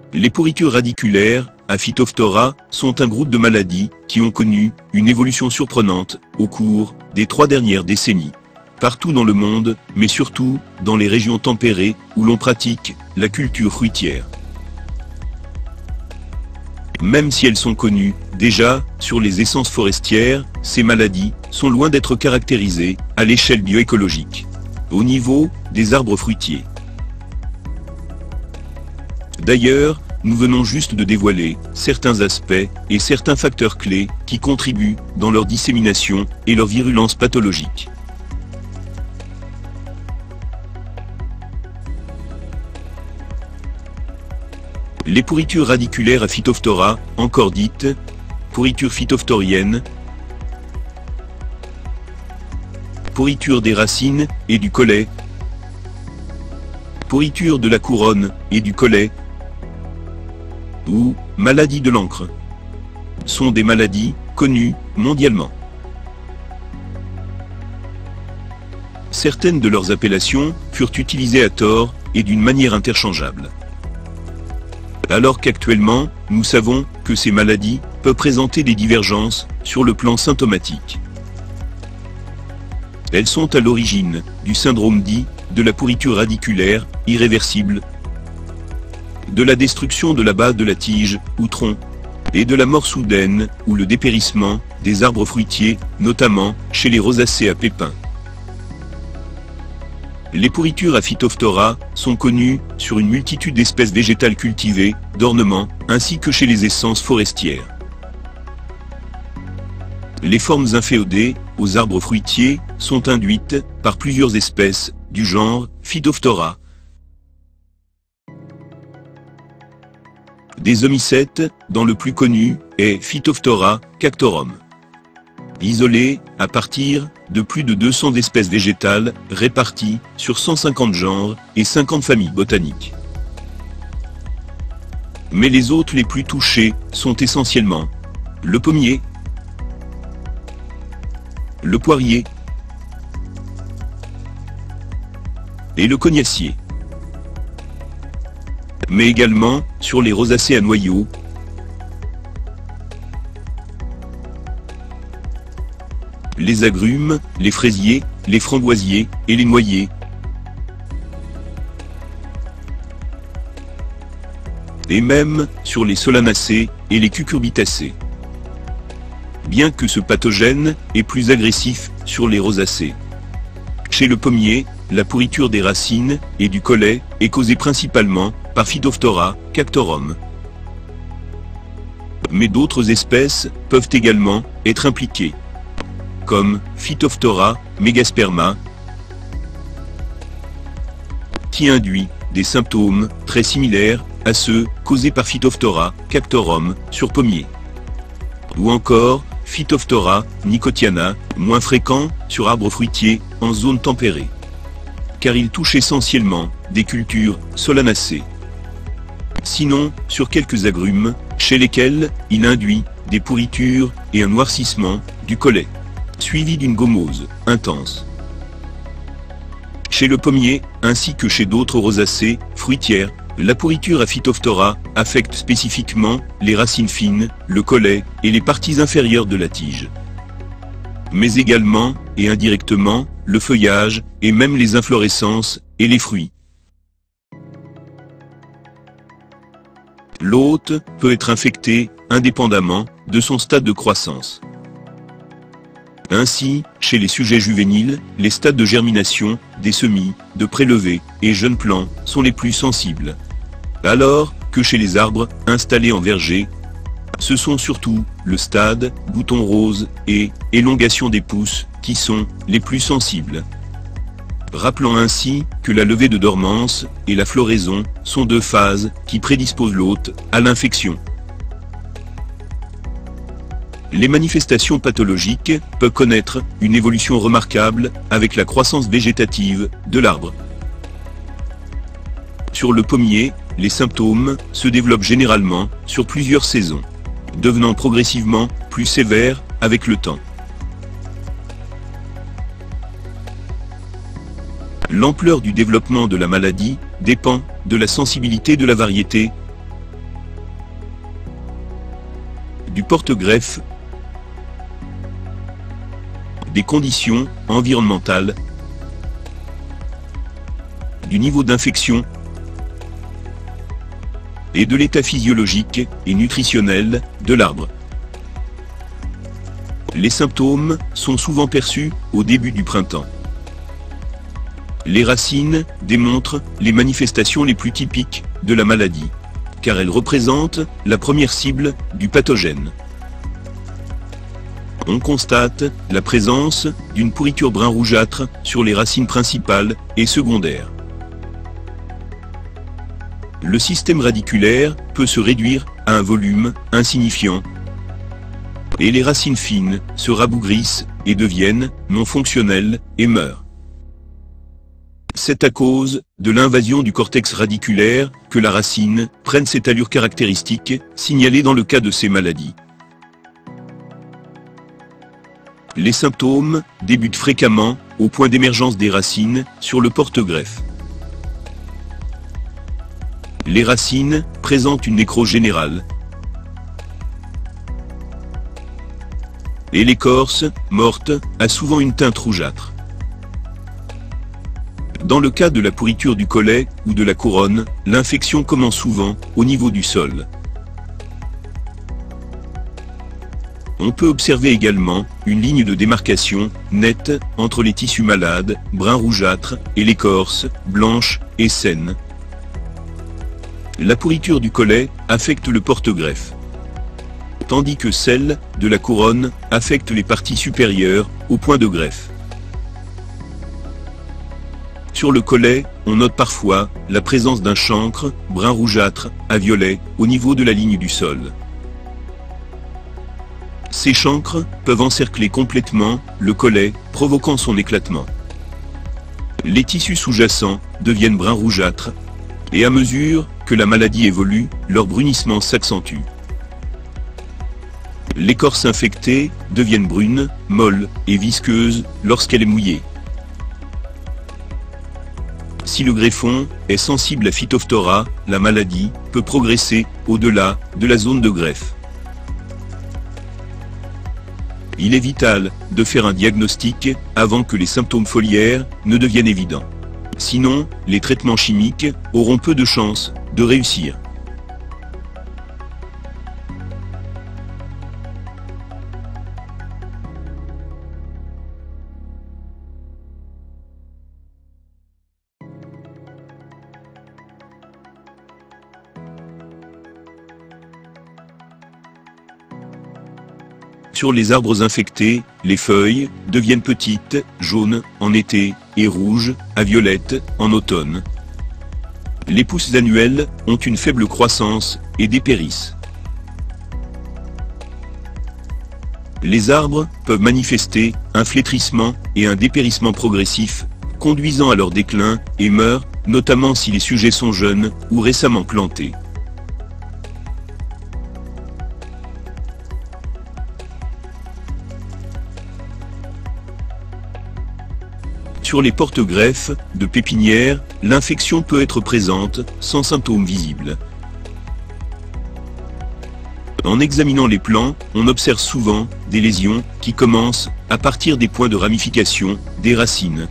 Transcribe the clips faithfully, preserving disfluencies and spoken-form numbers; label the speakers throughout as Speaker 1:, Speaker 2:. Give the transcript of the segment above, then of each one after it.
Speaker 1: Les pourritures radiculaires, à Phytophthora, sont un groupe de maladies qui ont connu une évolution surprenante au cours des trois dernières décennies. Partout dans le monde, mais surtout dans les régions tempérées où l'on pratique la culture fruitière. Même si elles sont connues déjà sur les essences forestières, ces maladies sont loin d'être caractérisées à l'échelle bioécologique, au niveau des arbres fruitiers. D'ailleurs, nous venons juste de dévoiler certains aspects et certains facteurs clés qui contribuent dans leur dissémination et leur virulence pathologique. Les pourritures radiculaires à Phytophthora, encore dites pourritures phytophthoriennes, pourriture des racines et du collet, pourriture de la couronne et du collet, ou maladie de l'encre, sont des maladies connues mondialement. Certaines de leurs appellations furent utilisées à tort et d'une manière interchangeable. Alors qu'actuellement, nous savons que ces maladies peuvent présenter des divergences sur le plan symptomatique. Elles sont à l'origine du syndrome dit de la pourriture radiculaire irréversible, de la destruction de la base de la tige ou tronc, et de la mort soudaine ou le dépérissement des arbres fruitiers, notamment chez les rosacées à pépins. Les pourritures à Phytophthora sont connues sur une multitude d'espèces végétales cultivées, d'ornement, ainsi que chez les essences forestières. Les formes inféodées aux arbres fruitiers sont induites par plusieurs espèces du genre Phytophthora. Des homicètes, dont le plus connu est Phytophthora cactorum. Isolé à partir de plus de deux cents espèces végétales réparties sur cent cinquante genres et cinquante familles botaniques. Mais les autres les plus touchés sont essentiellement le pommier, le poirier et le cognacier. Mais également sur les rosacées à noyaux, les agrumes, les fraisiers, les framboisiers et les noyers. Et même sur les solanacées et les cucurbitacées. Bien que ce pathogène est plus agressif sur les rosacées. Chez le pommier, la pourriture des racines et du collet est causée principalement par Phytophthora cactorum. Mais d'autres espèces peuvent également être impliquées, comme Phytophthora megasperma, qui induit des symptômes très similaires à ceux causés par Phytophthora cactorum sur pommier. Ou encore Phytophthora nicotiana, moins fréquent sur arbres fruitiers en zone tempérée, car il touche essentiellement des cultures solanacées. Sinon, sur quelques agrumes, chez lesquels il induit des pourritures et un noircissement du collet, suivi d'une gommose intense. Chez le pommier, ainsi que chez d'autres rosacées fruitières, la pourriture à Phytophthora affecte spécifiquement les racines fines, le collet et les parties inférieures de la tige. Mais également, et indirectement, le feuillage et même les inflorescences et les fruits. L'hôte peut être infecté indépendamment de son stade de croissance. Ainsi, chez les sujets juvéniles, les stades de germination, des semis, de prélevés et jeunes plants sont les plus sensibles. Alors que chez les arbres installés en verger, ce sont surtout le stade, bouton rose et élongation des pousses qui sont les plus sensibles. Rappelant ainsi que la levée de dormance et la floraison sont deux phases qui prédisposent l'hôte à l'infection. Les manifestations pathologiques peuvent connaître une évolution remarquable avec la croissance végétative de l'arbre. Sur le pommier, les symptômes se développent généralement sur plusieurs saisons, devenant progressivement plus sévères avec le temps. L'ampleur du développement de la maladie dépend de la sensibilité de la variété, du porte-greffe, des conditions environnementales, du niveau d'infection et de l'état physiologique et nutritionnel de l'arbre. Les symptômes sont souvent perçus au début du printemps. Les racines démontrent les manifestations les plus typiques de la maladie, car elles représentent la première cible du pathogène. On constate la présence d'une pourriture brun rougeâtre sur les racines principales et secondaires. Le système radiculaire peut se réduire à un volume insignifiant et les racines fines se rabougrissent et deviennent non fonctionnelles et meurent. C'est à cause de l'invasion du cortex radiculaire que la racine prenne cette allure caractéristique signalée dans le cas de ces maladies. Les symptômes débutent fréquemment au point d'émergence des racines sur le porte-greffe. Les racines présentent une nécrose générale et l'écorce, morte, a souvent une teinte rougeâtre. Dans le cas de la pourriture du collet ou de la couronne, l'infection commence souvent au niveau du sol. On peut observer également une ligne de démarcation nette entre les tissus malades, brun rougeâtre, et l'écorce, blanche et saine. La pourriture du collet affecte le porte-greffe, tandis que celle de la couronne affecte les parties supérieures au point de greffe. Sur le collet, on note parfois la présence d'un chancre brun rougeâtre à violet au niveau de la ligne du sol. Ces chancres peuvent encercler complètement le collet, provoquant son éclatement. Les tissus sous-jacents deviennent brun rougeâtres, et à mesure que la maladie évolue, leur brunissement s'accentue. L'écorce infectée devient brune, molle et visqueuse lorsqu'elle est mouillée. Si le greffon est sensible à Phytophthora, la maladie peut progresser au-delà de la zone de greffe. Il est vital de faire un diagnostic avant que les symptômes foliaires ne deviennent évidents. Sinon, les traitements chimiques auront peu de chances de réussir. Sur les arbres infectés, les feuilles deviennent petites, jaunes en été et rouges à violettes en automne. Les pousses annuelles ont une faible croissance et dépérissent. Les arbres peuvent manifester un flétrissement et un dépérissement progressif, conduisant à leur déclin et meurent, notamment si les sujets sont jeunes ou récemment plantés. Sur les porte-greffes de pépinière, l'infection peut être présente sans symptômes visibles. En examinant les plants, on observe souvent des lésions qui commencent à partir des points de ramification des racines.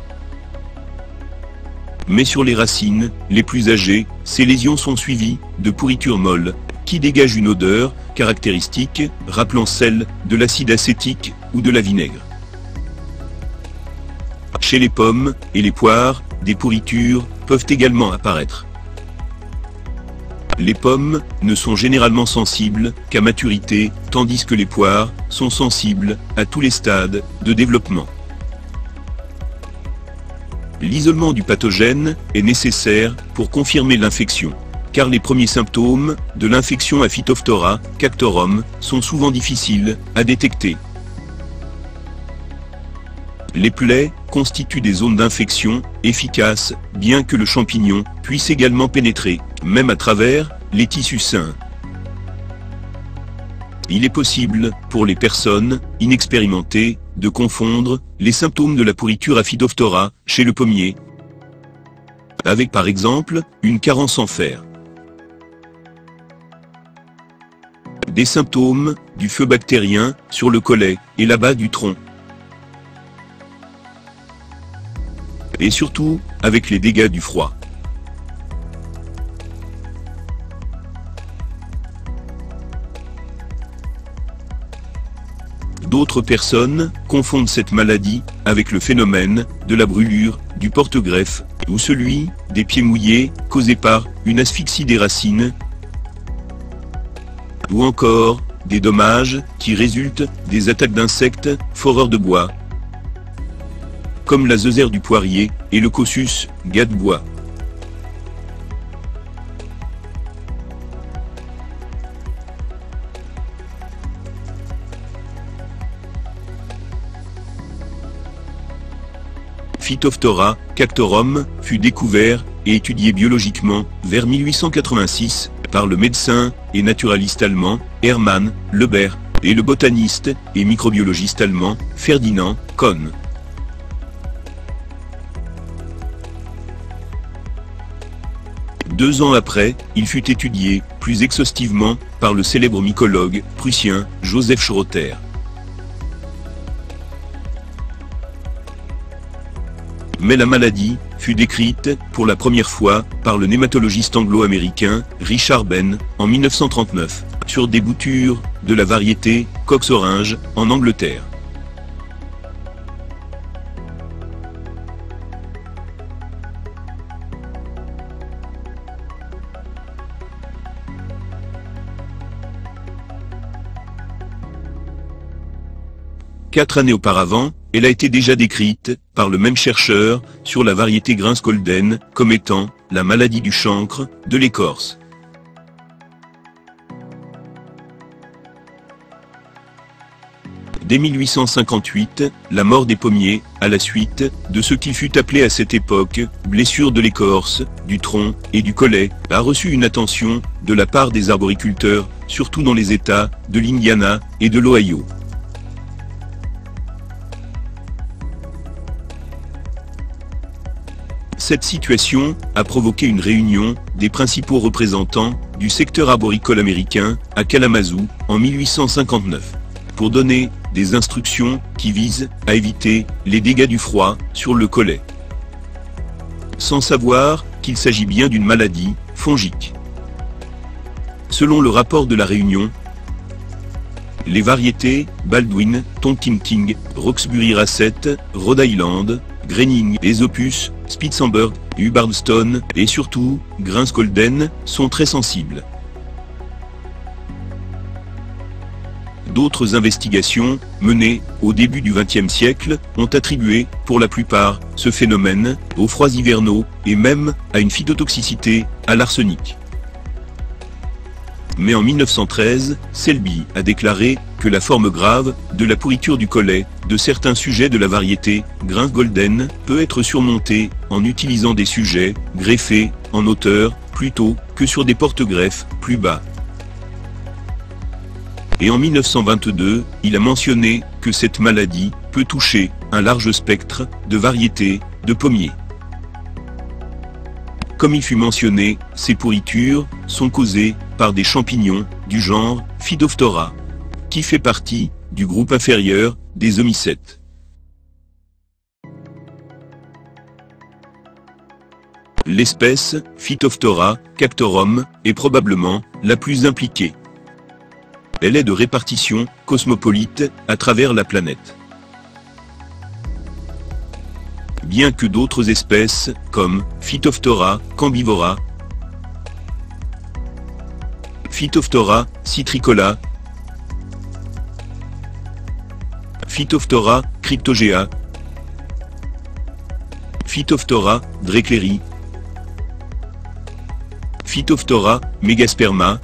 Speaker 1: Mais sur les racines les plus âgées, ces lésions sont suivies de pourritures molles qui dégagent une odeur caractéristique rappelant celle de l'acide acétique ou de la vinaigre. Chez les pommes et les poires, des pourritures peuvent également apparaître. Les pommes ne sont généralement sensibles qu'à maturité, tandis que les poires sont sensibles à tous les stades de développement. L'isolement du pathogène est nécessaire pour confirmer l'infection, car les premiers symptômes de l'infection à Phytophthora cactorum sont souvent difficiles à détecter. Les plaies constituent des zones d'infection efficaces, bien que le champignon puisse également pénétrer, même à travers les tissus sains. Il est possible, pour les personnes inexpérimentées, de confondre les symptômes de la pourriture à Phytophthora chez le pommier avec par exemple une carence en fer. Des symptômes du feu bactérien sur le collet et la base du tronc. Et surtout, avec les dégâts du froid. D'autres personnes confondent cette maladie avec le phénomène de la brûlure du porte-greffe ou celui des pieds mouillés causé par une asphyxie des racines ou encore des dommages qui résultent des attaques d'insectes foreurs de bois comme la zézère du poirier et le cossus gaz de bois. Phytophthora cactorum fut découvert et étudié biologiquement vers mille huit cent quatre-vingt-six par le médecin et naturaliste allemand Hermann Leber et le botaniste et microbiologiste allemand Ferdinand Kohn. Deux ans après, il fut étudié plus exhaustivement par le célèbre mycologue prussien Joseph Schroeter. Mais la maladie fut décrite pour la première fois par le nématologiste anglo-américain Richard Benn en mille neuf cent trente-neuf sur des boutures de la variété Cox Orange en Angleterre. Quatre années auparavant, elle a été déjà décrite par le même chercheur sur la variété Grince Golden comme étant la maladie du chancre de l'écorce. Dès mille huit cent cinquante-huit, la mort des pommiers, à la suite de ce qui fut appelé à cette époque blessure de l'écorce, du tronc et du collet, a reçu une attention de la part des arboriculteurs, surtout dans les États de l'Indiana et de l'Ohio. Cette situation a provoqué une réunion des principaux représentants du secteur arboricole américain à Kalamazoo en mille huit cent cinquante-neuf pour donner des instructions qui visent à éviter les dégâts du froid sur le collet, sans savoir qu'il s'agit bien d'une maladie fongique. Selon le rapport de la réunion, les variétés Baldwin, Tonkinting, Roxbury Rasset, Rhode Island, Greening, Aesopus, Spitzenberg, Hubbardstone et surtout Grince Golden sont très sensibles. D'autres investigations, menées au début du vingtième siècle, ont attribué, pour la plupart, ce phénomène aux froids hivernaux et même à une phytotoxicité à l'arsenic. Mais en mille neuf cent treize, Selby a déclaré que la forme grave de la pourriture du collet de certains sujets de la variété Grince Golden peut être surmontée en utilisant des sujets greffés en hauteur plutôt que sur des porte-greffes plus bas. Et en mille neuf cent vingt-deux, il a mentionné que cette maladie peut toucher un large spectre de variétés de pommiers. Comme il fut mentionné, ces pourritures sont causées par des champignons du genre Phytophthora, qui fait partie du groupe inférieur des homicètes. L'espèce Phytophthora cactorum est probablement la plus impliquée. Elle est de répartition cosmopolite à travers la planète. Bien que d'autres espèces, comme Phytophthora cambivora, Phytophthora citricola, Phytophthora cryptogea, Phytophthora dreckleri, Phytophthora megasperma,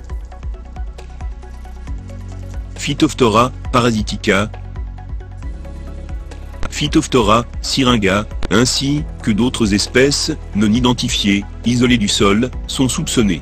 Speaker 1: Phytophthora parasitica, Phytophthora syringa, ainsi que d'autres espèces non identifiées, isolées du sol, sont soupçonnées.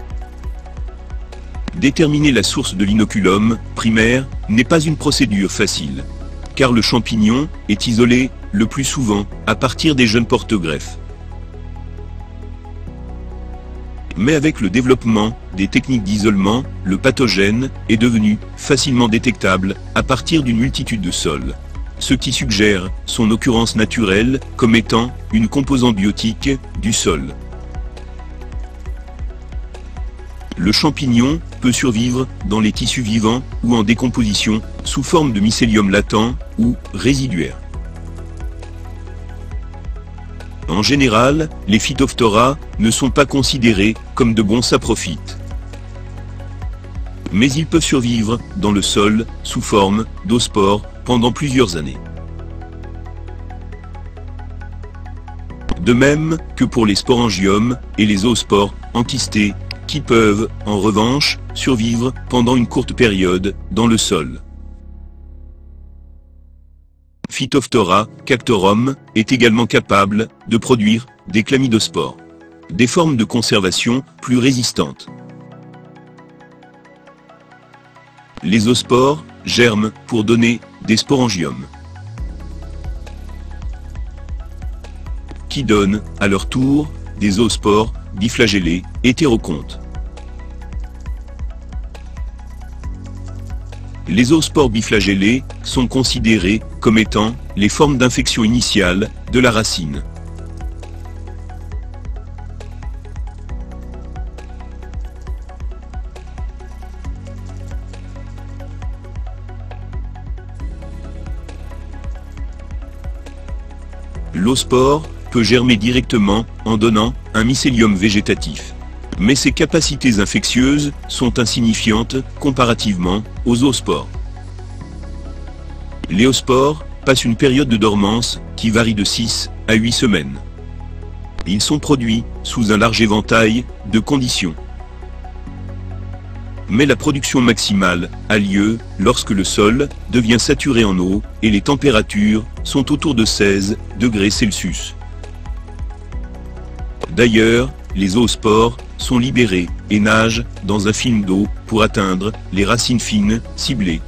Speaker 1: Déterminer la source de l'inoculum primaire n'est pas une procédure facile, car le champignon est isolé, le plus souvent, à partir des jeunes porte-greffes. Mais avec le développement des techniques d'isolement, le pathogène est devenu facilement détectable à partir d'une multitude de sols. Ce qui suggère son occurrence naturelle comme étant une composante biotique du sol. Le champignon peut survivre dans les tissus vivants ou en décomposition sous forme de mycélium latent ou résiduaire. En général, les Phytophthora ne sont pas considérés comme de bons saprophytes. Mais ils peuvent survivre dans le sol sous forme d'oospores pendant plusieurs années. De même que pour les sporangiomes et les oospores enkystés, qui peuvent, en revanche, survivre pendant une courte période dans le sol. Phytophthora cactorum est également capable de produire des chlamydospores, des formes de conservation plus résistantes. Les oospores germent pour donner des sporangiomes, qui donnent, à leur tour, des oospores biflagellés hétérocontes. Les oospores biflagellés sont considérés comme étant les formes d'infection initiale de la racine. L'oospore peut germer directement en donnant un mycélium végétatif. Mais ses capacités infectieuses sont insignifiantes comparativement aux oospores. Les oospores passent une période de dormance qui varie de six à huit semaines. Ils sont produits sous un large éventail de conditions. Mais la production maximale a lieu lorsque le sol devient saturé en eau et les températures sont autour de seize degrés Celsius. D'ailleurs, les oospores sont libérés et nagent dans un film d'eau pour atteindre les racines fines ciblées.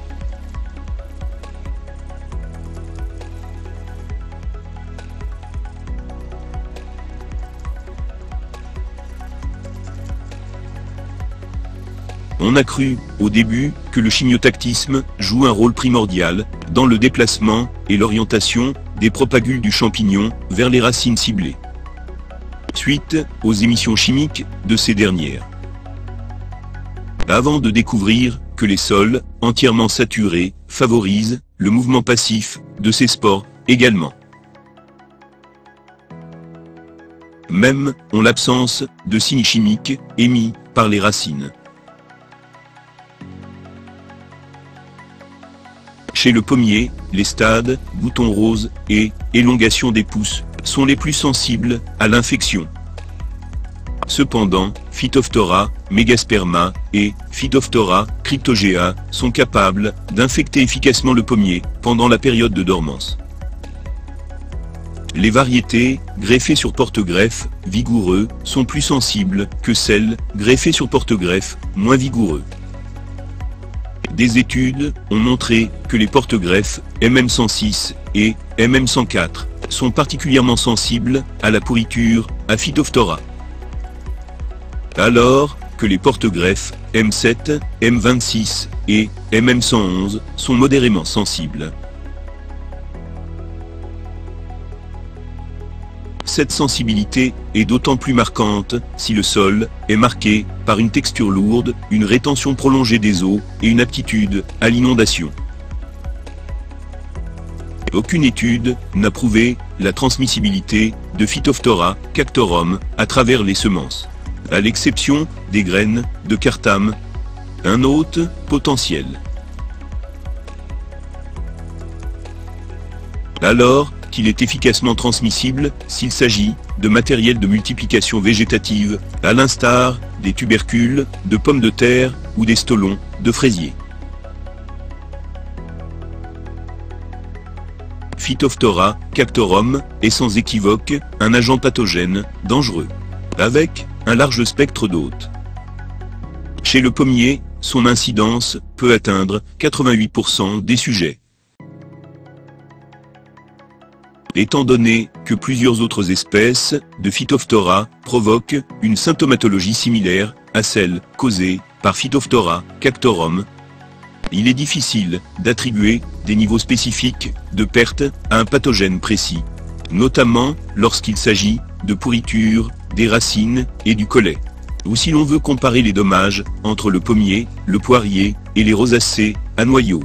Speaker 1: On a cru, au début, que le chimiotactisme joue un rôle primordial dans le déplacement et l'orientation des propagules du champignon vers les racines ciblées, suite aux émissions chimiques de ces dernières. Avant de découvrir que les sols entièrement saturés favorisent le mouvement passif de ces spores également. Même en l'absence de signes chimiques émis par les racines. Chez le pommier, les stades, boutons roses et élongation des pousses sont les plus sensibles à l'infection. Cependant, Phytophthora megasperma et Phytophthora cryptogea sont capables d'infecter efficacement le pommier pendant la période de dormance. Les variétés greffées sur porte-greffe vigoureux sont plus sensibles que celles greffées sur porte-greffe moins vigoureux. Des études ont montré que les porte-greffes M M cent six et M M cent quatre sont particulièrement sensibles à la pourriture à Phytophthora, alors que les porte-greffes M sept, M vingt-six et M M cent onze sont modérément sensibles. Cette sensibilité est d'autant plus marquante si le sol est marqué par une texture lourde, une rétention prolongée des eaux et une aptitude à l'inondation. Aucune étude n'a prouvé la transmissibilité de Phytophthora cactorum à travers les semences, à l'exception des graines de Cartam, un hôte potentiel. Alors qu'il est efficacement transmissible s'il s'agit de matériel de multiplication végétative, à l'instar des tubercules, de pommes de terre ou des stolons de fraisier. Phytophthora cactorum est sans équivoque un agent pathogène dangereux, avec un large spectre d'hôtes. Chez le pommier, son incidence peut atteindre quatre-vingt-huit pour cent des sujets. étant donné que plusieurs autres espèces de Phytophthora provoquent une symptomatologie similaire à celle causée par Phytophthora cactorum. Il est difficile d'attribuer des niveaux spécifiques de perte à un pathogène précis, notamment lorsqu'il s'agit de pourriture des racines et du collet, ou si l'on veut comparer les dommages entre le pommier, le poirier et les rosacées à noyaux.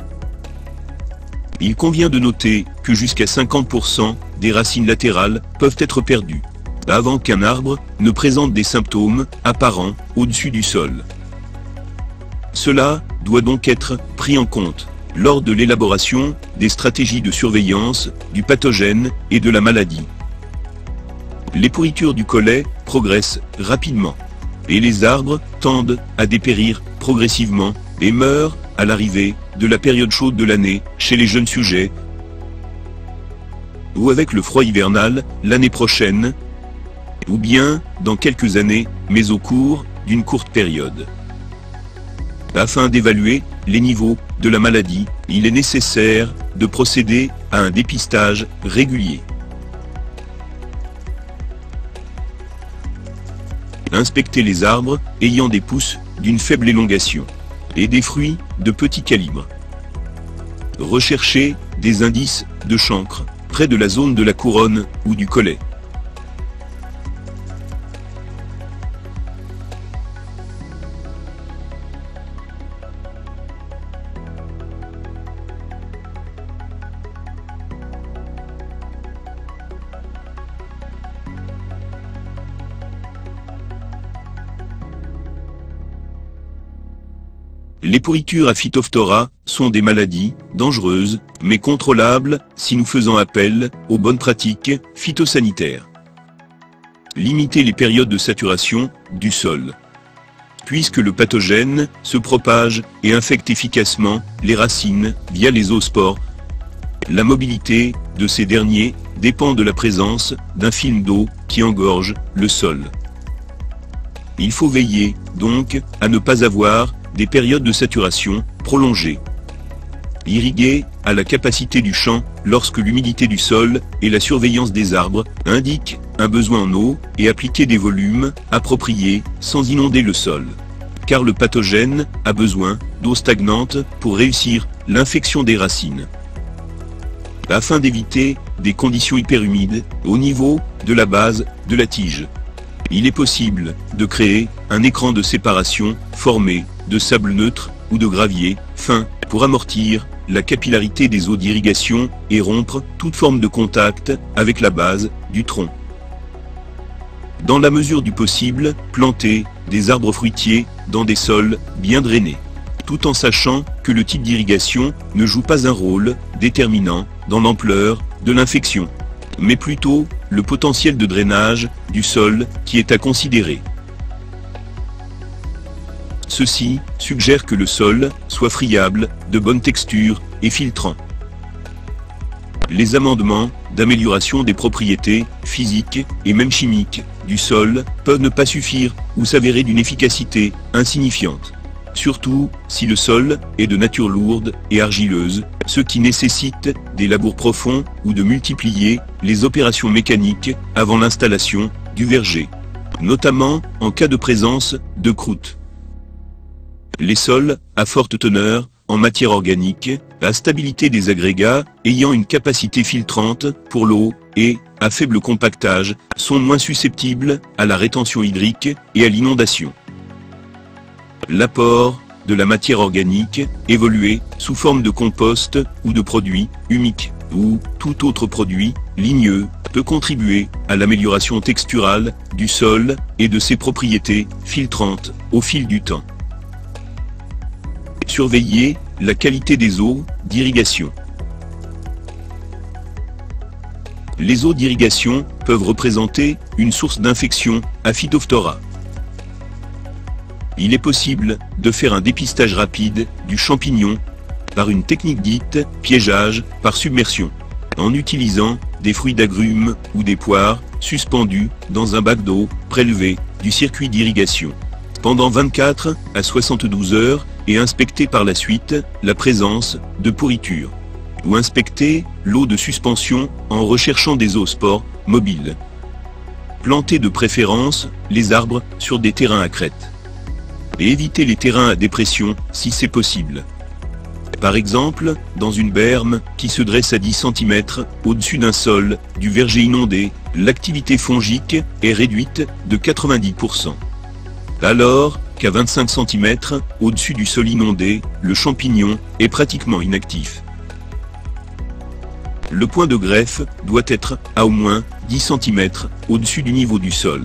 Speaker 1: Il convient de noter que jusqu'à cinquante pour cent des racines latérales peuvent être perdues avant qu'un arbre ne présente des symptômes apparents au-dessus du sol. Cela doit donc être pris en compte lors de l'élaboration des stratégies de surveillance du pathogène et de la maladie. Les pourritures du collet progressent rapidement et les arbres tendent à dépérir progressivement et meurent à l'arrivée de la période chaude de l'année chez les jeunes sujets ou avec le froid hivernal l'année prochaine ou bien dans quelques années mais au cours d'une courte période. Afin d'évaluer les niveaux de la maladie, il est nécessaire de procéder à un dépistage régulier. Inspecter les arbres ayant des pousses d'une faible élongation et des fruits de petit calibre. Rechercher des indices de chancre près de la zone de la couronne ou du collet. Les pourritures à Phytophthora sont des maladies dangereuses, mais contrôlables si nous faisons appel aux bonnes pratiques phytosanitaires. Limiter les périodes de saturation du sol. Puisque le pathogène se propage et infecte efficacement les racines via les zoospores, la mobilité de ces derniers dépend de la présence d'un film d'eau qui engorge le sol. Il faut veiller, donc, à ne pas avoir des périodes de saturation prolongées. Irriguer à la capacité du champ lorsque l'humidité du sol et la surveillance des arbres indiquent un besoin en eau et appliquer des volumes appropriés sans inonder le sol. Car le pathogène a besoin d'eau stagnante pour réussir l'infection des racines. Afin d'éviter des conditions hyperhumides au niveau de la base de la tige, il est possible de créer un écran de séparation formé de sable neutre ou de gravier fin pour amortir la capillarité des eaux d'irrigation et rompre toute forme de contact avec la base du tronc. Dans la mesure du possible, planter des arbres fruitiers dans des sols bien drainés, tout en sachant que le type d'irrigation ne joue pas un rôle déterminant dans l'ampleur de l'infection, mais plutôt le potentiel de drainage du sol qui est à considérer. Ceci suggère que le sol soit friable, de bonne texture et filtrant. Les amendements d'amélioration des propriétés physiques et même chimiques du sol peuvent ne pas suffire ou s'avérer d'une efficacité insignifiante. Surtout si le sol est de nature lourde et argileuse, ce qui nécessite des labours profonds ou de multiplier les opérations mécaniques avant l'installation du verger, notamment en cas de présence de croûte. Les sols à forte teneur en matière organique, à stabilité des agrégats ayant une capacité filtrante pour l'eau et à faible compactage sont moins susceptibles à la rétention hydrique et à l'inondation. L'apport de la matière organique évoluée sous forme de compost ou de produits humiques ou tout autre produit ligneux peut contribuer à l'amélioration texturale du sol et de ses propriétés filtrantes au fil du temps. Surveiller la qualité des eaux d'irrigation. Les eaux d'irrigation peuvent représenter une source d'infection à Phytophthora. Il est possible de faire un dépistage rapide du champignon par une technique dite piégeage par submersion, en utilisant des fruits d'agrumes ou des poires suspendus dans un bac d'eau prélevé du circuit d'irrigation pendant vingt-quatre à soixante-douze heures et inspecter par la suite la présence de pourriture. ou inspecter l'eau de suspension en recherchant des zoospores mobiles. Planter de préférence les arbres sur des terrains à crête. Et éviter les terrains à dépression si c'est possible. Par exemple, dans une berme qui se dresse à dix centimètres au-dessus d'un sol, du verger inondé, l'activité fongique est réduite de quatre-vingt-dix pour cent. Alors qu'à vingt-cinq centimètres au-dessus du sol inondé, le champignon est pratiquement inactif. Le point de greffe doit être à au moins dix centimètres au-dessus du niveau du sol.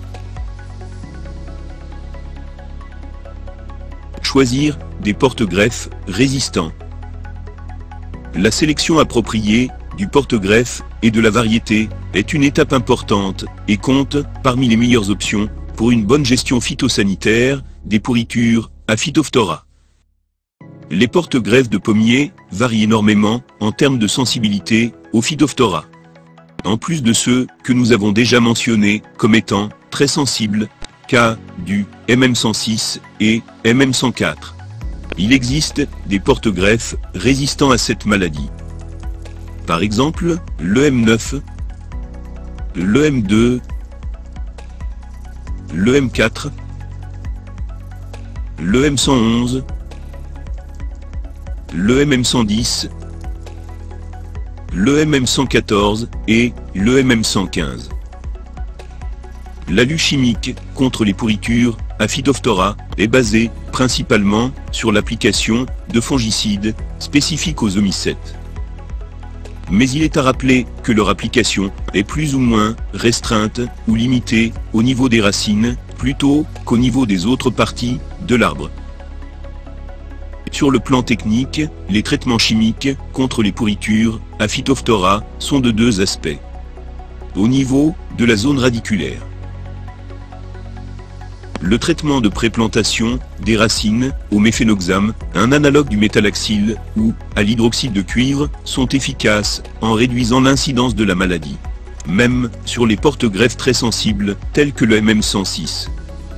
Speaker 1: Choisir des porte-greffes résistants. La sélection appropriée du porte-greffe et de la variété est une étape importante et compte parmi les meilleures options pour une bonne gestion phytosanitaire des pourritures à Phytophthora. Les porte-greffes de pommiers varient énormément en termes de sensibilité au Phytophthora. En plus de ceux que nous avons déjà mentionnés comme étant très sensibles, cas du M M cent six et M M cent quatre. Il existe des porte-greffes résistants à cette maladie. Par exemple, le M neuf, le M deux, le M quatre, le M cent onze, le M M cent dix, le M M cent quatorze et le M M cent quinze. La lutte chimique contre les pourritures à Phytophthora est basée principalement sur l'application de fongicides spécifiques aux omycètes. Mais il est à rappeler que leur application est plus ou moins restreinte ou limitée au niveau des racines plutôt qu'au niveau des autres parties de l'arbre. Sur le plan technique, les traitements chimiques contre les pourritures à Phytophthora sont de deux aspects. Au niveau de la zone radiculaire, le traitement de préplantation des racines au méphanoxame, un analogue du métalaxyle ou à l'hydroxyde de cuivre, sont efficaces en réduisant l'incidence de la maladie, même sur les porte-greffes très sensibles tels que le M M cent six.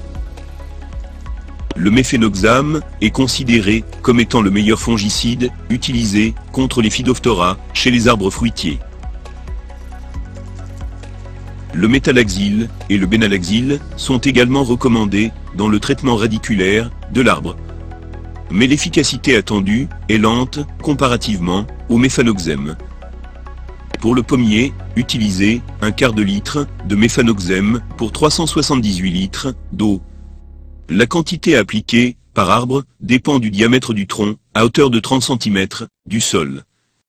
Speaker 1: Le méphanoxame est considéré comme étant le meilleur fongicide utilisé contre les Phytophthora chez les arbres fruitiers. Le métalaxyle et le bénalaxyle sont également recommandés dans le traitement radiculaire de l'arbre. Mais l'efficacité attendue est lente comparativement au méphanoxème. Pour le pommier, utilisez un quart de litre de méphanoxème pour trois cent soixante-dix-huit litres d'eau. La quantité appliquée par arbre dépend du diamètre du tronc à hauteur de trente centimètres du sol.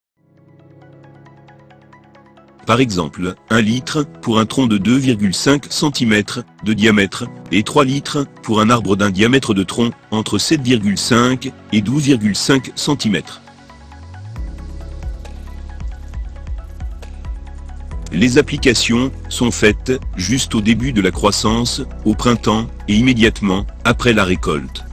Speaker 1: Par exemple, un litre pour un tronc de deux virgule cinq centimètres de diamètre et trois litres pour un arbre d'un diamètre de tronc entre sept virgule cinq et douze virgule cinq centimètres. Les applications sont faites juste au début de la croissance, au printemps et immédiatement après la récolte.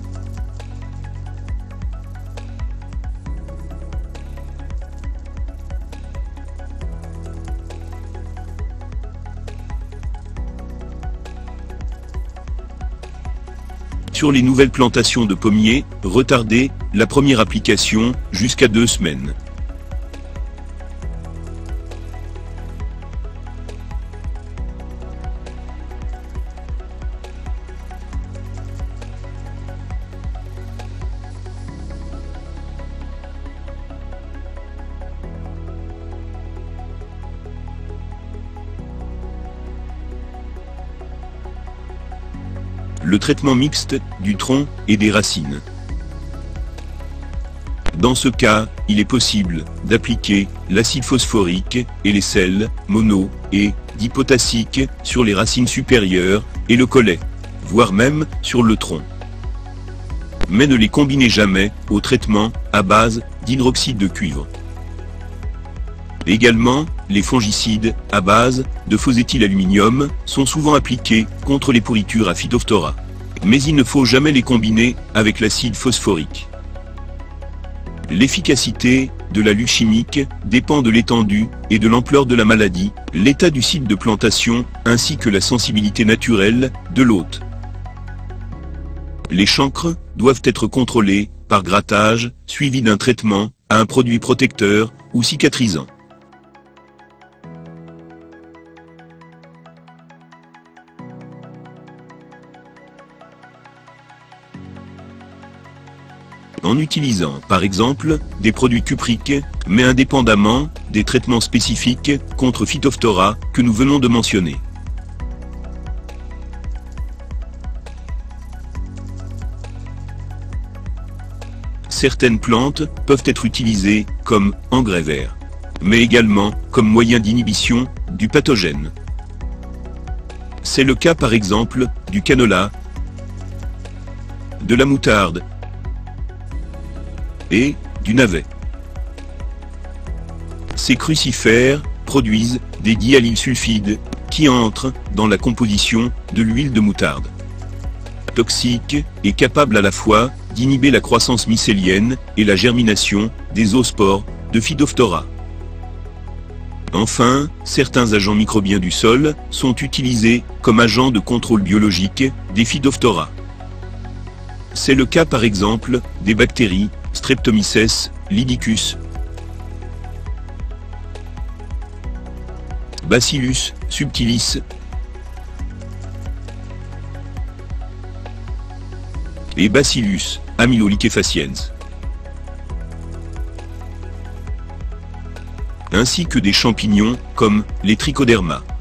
Speaker 1: Sur les nouvelles plantations de pommiers, retardez la première application jusqu'à deux semaines. Le traitement mixte du tronc et des racines. Dans ce cas, il est possible d'appliquer l'acide phosphorique et les sels mono et dipotassique sur les racines supérieures et le collet, voire même sur le tronc. Mais ne les combinez jamais au traitement à base d'hydroxyde de cuivre. Également, les fongicides à base de phoséthylaluminium sont souvent appliqués contre les pourritures à Phytophthora. Mais il ne faut jamais les combiner avec l'acide phosphorique. L'efficacité de la lutte chimique dépend de l'étendue et de l'ampleur de la maladie, l'état du site de plantation ainsi que la sensibilité naturelle de l'hôte. Les chancres doivent être contrôlés par grattage suivi d'un traitement à un produit protecteur ou cicatrisant. En utilisant, par exemple, des produits cupriques, mais indépendamment des traitements spécifiques contre Phytophthora que nous venons de mentionner. Certaines plantes peuvent être utilisées comme engrais verts, mais également comme moyen d'inhibition du pathogène. C'est le cas par exemple du canola, de la moutarde et du navet. Ces crucifères produisent des diallylsulfides qui entrent dans la composition de l'huile de moutarde. Toxique et capable à la fois d'inhiber la croissance mycélienne et la germination des zoospores de Phytophthora. Enfin, certains agents microbiens du sol sont utilisés comme agents de contrôle biologique des Phytophthora. C'est le cas par exemple des bactéries Streptomyces lidicus, Bacillus subtilis et Bacillus amyloliquefaciens, ainsi que des champignons comme les trichoderma.